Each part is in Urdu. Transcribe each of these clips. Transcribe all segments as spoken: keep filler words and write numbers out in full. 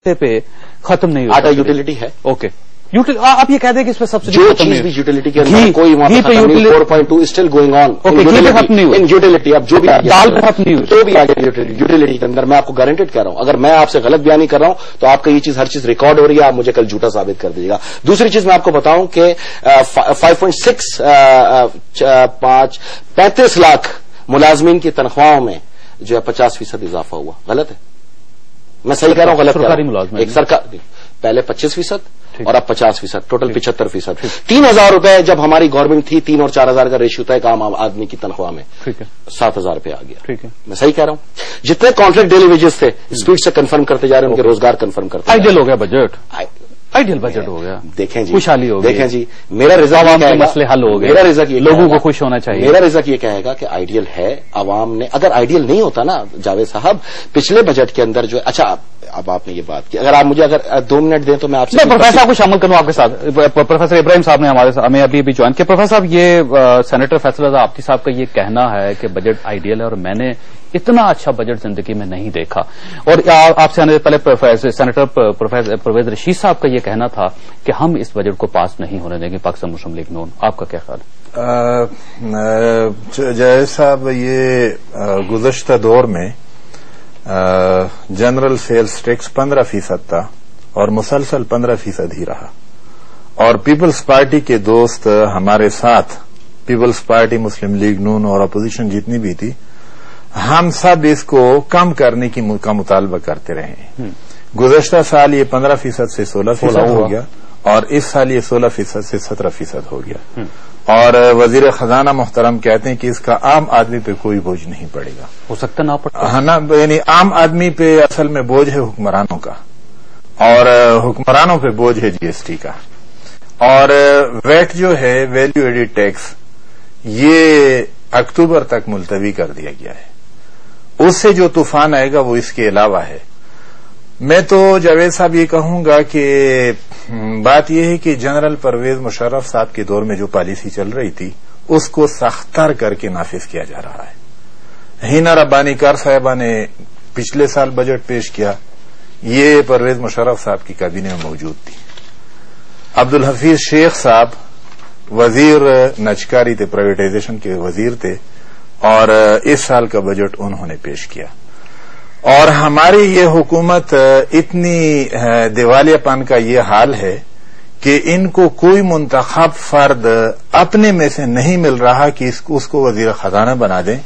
پہ ختم نہیں ہوتا. آٹا یوٹیلیٹی ہے. اوکے, آپ یہ کہہ دیں کہ اس پہ سبسڈی جو چیز بھی یوٹیلیٹی کے اندر کوئی four point two still going on in utility. اب جو بھی دال پہ ختم نہیں ہوئی جو بھی آگے یوٹیلیٹی کے اندر میں آپ کو گارنٹیڈ کہہ رہا ہوں, اگر میں آپ سے غلط بیانی کر رہا ہوں تو آپ کا یہ چیز ہر چیز ریکارڈ ہو رہی ہے, آپ مجھے کل جھوٹا ثابت کر دیجیے گا. دوسری چیز میں آپ کو بتاؤں کہ فائیو پوائنٹ سکس پانچ پینتیس لاکھ ملازمین کی تنخواہوں میں جو ہے پچاس فیصد اضافہ ہوا. غلط ہے؟ میں صحیح کہہ رہا ہوں غلط کہہ رہا ہوں؟ ایک سرکار پہلے پچیس فیصد اور اب پچاس فیصد, ٹوٹل پچہتر فیصد. تین ہزار روپے جب ہماری گورنمنٹ تھی, تین اور چار ہزار کا ریشیو تھا ایک عام آدمی کی تنخواہ میں, سات ہزار روپے آ گیا. میں صحیح کہہ رہا ہوں؟ جتنے کانٹریکٹ ڈیلی ویجز تھے اسپیڈ سے کنفرم کرتے جا رہے ہیں, ان کے روزگار کنفرم کرتے. آئیڈیل ہو گیا بجٹ, آئیڈیل بجٹ ہو گیا. دیکھیں جی, خوشحالی ہو گئی. دیکھیں جی, میرا رضا کے مسئلے حل ہو گئے. میرا رضا یہ لوگوں کو خوش ہونا چاہیے. میرا رضا یہ کہے گا کہ آئیڈیل ہے. عوام نے اگر آئیڈیل نہیں ہوتا نا جاوید صاحب, پچھلے بجٹ کے اندر جو ہے, اچھا اب آپ نے یہ بات کی, اگر آپ مجھے اگر دو منٹ دیں تو میں آپ سے پروفیسر صاحب کو شامل کروں آپ کے ساتھ. پروفیسر ابراہیم صاحب نے ہمارے ہمیں ابھی ابھی جوائن کیا. پروفیسر صاحب, یہ سینیٹر فیصل رضا آپٹی صاحب کا یہ کہنا ہے کہ بجٹ آئیڈیل ہے اور میں نے اتنا اچھا بجٹ زندگی میں نہیں دیکھا, اور آپ سے آنے سے پہلے سینیٹر پرویز رشید صاحب کا یہ کہنا تھا کہ ہم اس بجٹ کو پاس نہیں ہونے دیں گے پاکستان مسلم لیگ نون. آپ کا کیا خیال ہے؟ جاوید صاحب, یہ گزشتہ دور میں جنرل سیلز ٹیکس پندرہ فیصد تھا اور مسلسل پندرہ فیصد ہی رہا, اور پیپلز پارٹی کے دوست ہمارے ساتھ, پیپلز پارٹی, مسلم لیگ نون اور اپوزیشن جتنی بھی تھی, ہم سب اس کو کم کرنے کی کا مطالبہ کرتے رہے ہیں. گزشتہ سال یہ پندرہ فیصد سے سولہ فیصد ہو گیا, اور اس سال یہ سولہ فیصد سے سترہ فیصد ہو گیا. اور وزیر خزانہ محترم کہتے ہیں کہ اس کا عام آدمی پہ کوئی بوجھ نہیں پڑے گا. ہو سکتا نہ پڑے, یعنی عام آدمی پہ اصل میں بوجھ ہے حکمرانوں کا, اور حکمرانوں پہ بوجھ ہے جی ایس ٹی کا. اور ویٹ جو ہے, ویلیو ایڈڈ ٹیکس, یہ اکتوبر تک ملتوی کر دیا گیا ہے. اس سے جو طوفان آئے گا وہ اس کے علاوہ ہے. میں تو جاوید صاحب یہ کہوں گا کہ بات یہ ہے کہ جنرل پرویز مشرف صاحب کے دور میں جو پالیسی چل رہی تھی اس کو سختر کر کے نافذ کیا جا رہا ہے. ہینا ربانی کار صاحبہ نے پچھلے سال بجٹ پیش کیا, یہ پرویز مشرف صاحب کی کابینہ میں موجود تھی. عبدالحفیظ شیخ صاحب وزیر نجکاری تھے, پرائیویٹائزیشن کے وزیر تھے, اور اس سال کا بجٹ انہوں نے پیش کیا. اور ہماری یہ حکومت اتنی دیوالیہ پن کا یہ حال ہے کہ ان کو کوئی منتخب فرد اپنے میں سے نہیں مل رہا کہ اس کو وزیر خزانہ بنا دیں.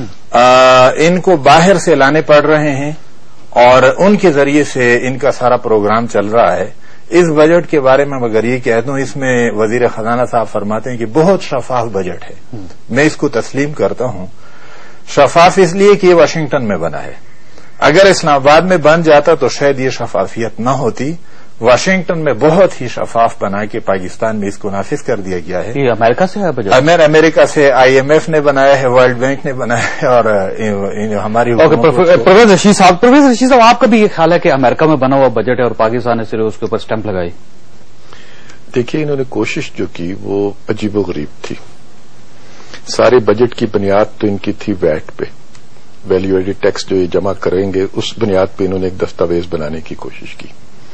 ان کو باہر سے لانے پڑ رہے ہیں, اور ان کے ذریعے سے ان کا سارا پروگرام چل رہا ہے. اس بجٹ کے بارے میں اگر یہ کہہ دوں, اس میں وزیر خزانہ صاحب فرماتے ہیں کہ بہت شفاف بجٹ ہے. میں اس کو تسلیم کرتا ہوں. شفاف اس لیے کہ یہ واشنگٹن میں بنا ہے. اگر اسلام آباد میں بن جاتا تو شاید یہ شفافیت نہ ہوتی. واشنگٹن میں بہت ہی شفاف بنا کے پاکستان میں اس کو نافذ کر دیا گیا ہے. یہ امریکہ سے ہے بجٹ؟ امریکہ سے آئی ایم ایف نے بنایا ہے, ورلڈ بینک نے بنایا ہے, اور ہماری پرویز رشید صاحب پرویز رشید صاحب آپ کا بھی یہ خیال ہے کہ امریکہ میں بنا ہوا بجٹ ہے اور پاکستان نے صرف اس کے اوپر اسٹمپ لگائی؟ دیکھیے, انہوں نے کوشش جو کی وہ عجیب و غریب تھی. سارے بجٹ کی بنیاد تو ان کی تھی ویٹ پہ, ویلیو ایڈڈ ٹیکس جو یہ جمع کریں گے اس بنیاد پہ انہوں نے ایک دستاویز بنانے کی کوشش کی.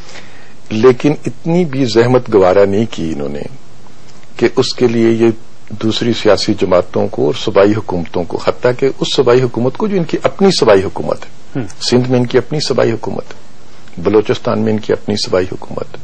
لیکن اتنی بھی زحمت گوارا نہیں کی انہوں نے کہ اس کے لیے یہ دوسری سیاسی جماعتوں کو اور صوبائی حکومتوں کو, حتیٰ کہ اس صوبائی حکومت کو جو ان کی اپنی صوبائی حکومت ہے, سندھ میں ان کی اپنی صوبائی حکومت, بلوچستان میں ان کی اپنی صوبائی حکومت,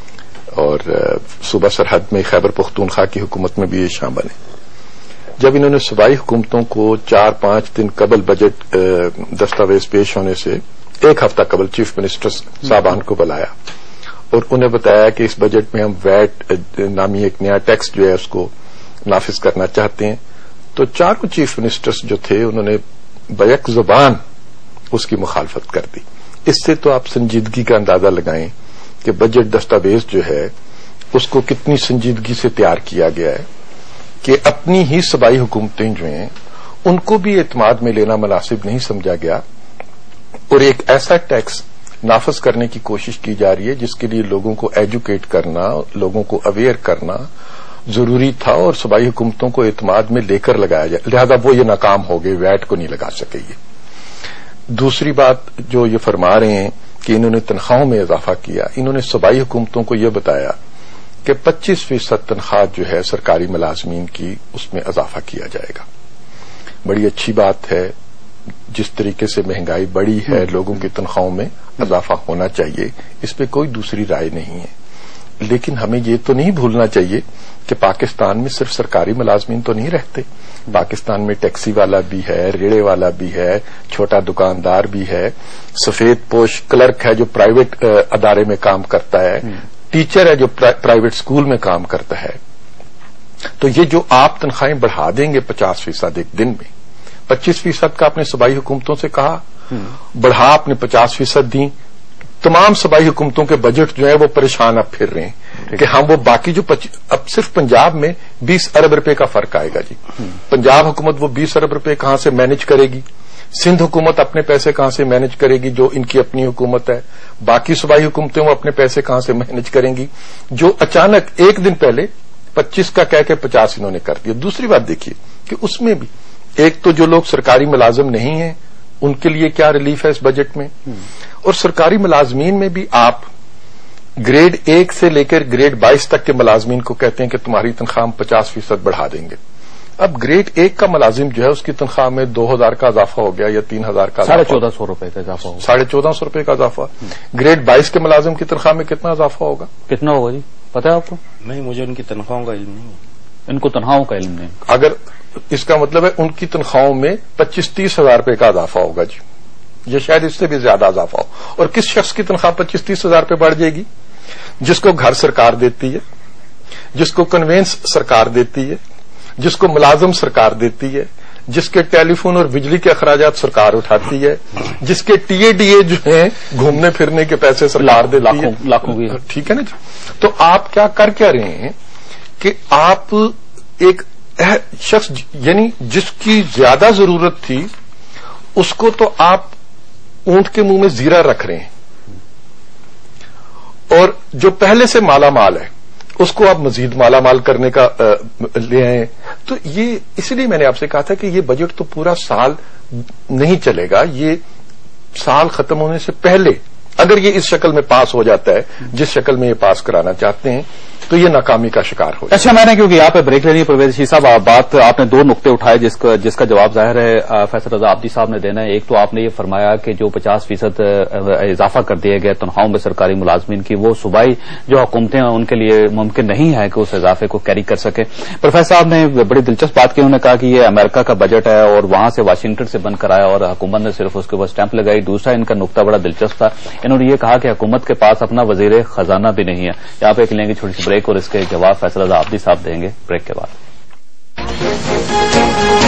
اور صوبہ سرحد میں خیبر پختونخوا کی حکومت میں بھی یہ شامل ہے. جب انہوں نے صوبائی حکومتوں کو چار پانچ دن قبل بجٹ دستاویز پیش ہونے سے ایک ہفتہ قبل چیف منسٹر صاحبان کو بلایا اور انہیں بتایا کہ اس بجٹ میں ہم ویٹ نامی ایک نیا ٹیکس جو ہے اس کو نافذ کرنا چاہتے ہیں, تو چاروں چیف منسٹرز جو تھے انہوں نے بیک زبان اس کی مخالفت کر دی. اس سے تو آپ سنجیدگی کا اندازہ لگائیں کہ بجٹ دستاویز جو ہے اس کو کتنی سنجیدگی سے تیار کیا گیا ہے کہ اپنی ہی صوبائی حکومتیں جو ہیں ان کو بھی اعتماد میں لینا مناسب نہیں سمجھا گیا, اور ایک ایسا ٹیکس نافذ کرنے کی کوشش کی جا رہی ہے جس کے لیے لوگوں کو ایجوکیٹ کرنا, لوگوں کو اویئر کرنا ضروری تھا, اور صوبائی حکومتوں کو اعتماد میں لے کر لگایا جائے, لہذا وہ یہ ناکام ہو گئے, ویٹ کو نہیں لگا سکے. یہ دوسری بات جو یہ فرما رہے ہیں کہ انہوں نے تنخواہوں میں اضافہ کیا. انہوں نے صوبائی حکومتوں کو یہ بتایا کہ پچیس فیصد تنخواہ جو ہے سرکاری ملازمین کی اس میں اضافہ کیا جائے گا. بڑی اچھی بات ہے. جس طریقے سے مہنگائی بڑی ہے لوگوں کی تنخواہوں میں اضافہ ہونا چاہیے, اس پہ کوئی دوسری رائے نہیں ہے. لیکن ہمیں یہ تو نہیں بھولنا چاہیے کہ پاکستان میں صرف سرکاری ملازمین تو نہیں رہتے. پاکستان میں ٹیکسی والا بھی ہے, ریڑے والا بھی ہے, چھوٹا دکاندار بھی ہے, سفید پوش کلرک ہے جو پرائیویٹ ادارے میں کام کرتا ہے, ٹیچر ہے جو پرائیویٹ اسکول میں کام کرتا ہے. تو یہ جو آپ تنخواہیں بڑھا دیں گے پچاس فیصد ایک دن میں, پچیس فیصد کا اپنے صوبائی حکومتوں سے کہا, بڑھا اپنے پچاس فیصد دیں. تمام صوبائی حکومتوں کے بجٹ جو ہیں وہ پریشان اب پھر رہے ہیں کہ ہم وہ باقی جو پچ... اب صرف پنجاب میں بیس ارب روپے کا فرق آئے گا جی. پنجاب حکومت وہ بیس ارب روپے کہاں سے مینج کرے گی؟ سندھ حکومت اپنے پیسے کہاں سے مینج کرے گی جو ان کی اپنی حکومت ہے؟ باقی صوبائی حکومتیں وہ اپنے پیسے کہاں سے مینج کریں گی جو اچانک ایک دن پہلے پچیس کا کہہ کے پچاس انہوں نے کر دیا. دوسری بات دیکھیے کہ اس میں بھی ایک تو جو لوگ سرکاری ملازم نہیں ہیں ان کے لیے کیا ریلیف ہے اس بجٹ میں, اور سرکاری ملازمین میں بھی آپ گریڈ ایک سے لے کر گریڈ بائیس تک کے ملازمین کو کہتے ہیں کہ تمہاری تنخواہ پچاس فیصد بڑھا دیں گے. اب گریڈ ایک کا ملازم جو ہے اس کی تنخواہ میں دو ہزار کا اضافہ ہو گیا یا تین ہزار کا ساڑھے چودہ سو روپے کا اضافہ ہوگا. ساڑھے چودہ سو روپے کا اضافہ. گریڈ بائیس کے ملازم کی تنخواہ میں کتنا اضافہ ہوگا؟ کتنا ہوگا جی پتا ہے آپ کو؟ نہیں, مجھے ان کی تنخواہوں کا علم نہیں. ان کو تنخواہوں کا علم نہیں. اگر اس کا مطلب ہے ان کی تنخواہوں میں پچیس تیس ہزار روپے کا اضافہ ہوگا جی, یا شاید اس سے بھی زیادہ اضافہ ہو. اور کس شخص کی تنخواہ پچیس تیس ہزار روپے بڑھ جائے گی؟ جس کو گھر سرکار دیتی ہے, جس کو کنوینس سرکار دیتی ہے, جس کو ملازم سرکار دیتی ہے, جس کے ٹیلی فون اور بجلی کے اخراجات سرکار اٹھاتی ہے, جس کے ٹی اے ڈی اے جو ہیں گھومنے پھرنے کے پیسے سرکار دیتی ہے. لاکھوں بھی. ٹھیک ہے نا جی. تو آپ کیا کر کیا رہے ہیں کہ آپ ایک شخص یعنی جس کی زیادہ ضرورت تھی اس کو تو آپ اونٹ کے منہ میں زیرہ رکھ رہے ہیں, اور جو پہلے سے مالا مال ہے اس کو آپ مزید مالا مال کرنے کا لے آئے. تو یہ اس لیے میں نے آپ سے کہا تھا کہ یہ بجٹ تو پورا سال نہیں چلے گا. یہ سال ختم ہونے سے پہلے اگر یہ اس شکل میں پاس ہو جاتا ہے جس شکل میں یہ پاس کرانا چاہتے ہیں تو یہ ناکامی کا شکار ہو. اچھا, میں نے کیونکہ یہاں پہ بریک لینی ہے پرویز شیخ صاحب, بات آپ نے دو نقطے اٹھائے جس کا جس کا جواب ظاہر ہے فیصل رضا عابدی صاحب نے دینا ہے. ایک تو آپ نے یہ فرمایا کہ جو پچاس فیصد اضافہ کر دیے گئے تنخواہوں میں سرکاری ملازمین کی, وہ صوبائی جو حکومتیں ہیں ان کے لیے ممکن نہیں ہے کہ اس اضافے کو کیری کر سکے. پروفیسر صاحب نے بڑی دلچسپ بات کی, انہوں نے کہا کہ یہ امریکہ کا بجٹ ہے اور وہاں سے واشنگٹن سے بن کر آیا اور حکومت نے صرف اس کے اوپر اسٹیمپ لگائی. دوسرا ان کا نقطہ بڑا دلچسپ تھا, انہوں نے یہ کہا کہ حکومت کے پاس اپنا وزیر خزانہ بھی نہیں ہے. یہاں پہ ایک لیں گے چھوٹی سی بریک اور اس کے جواب فیصل رضا عابدی صاحب دیں گے بریک کے بعد.